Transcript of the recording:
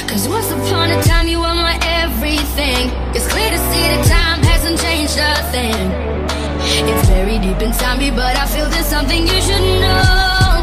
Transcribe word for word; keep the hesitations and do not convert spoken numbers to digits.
Cause once upon a time you were my everything. It's clear to see that time hasn't changed a thing. It's very deep inside me, but I feel there's something you should know.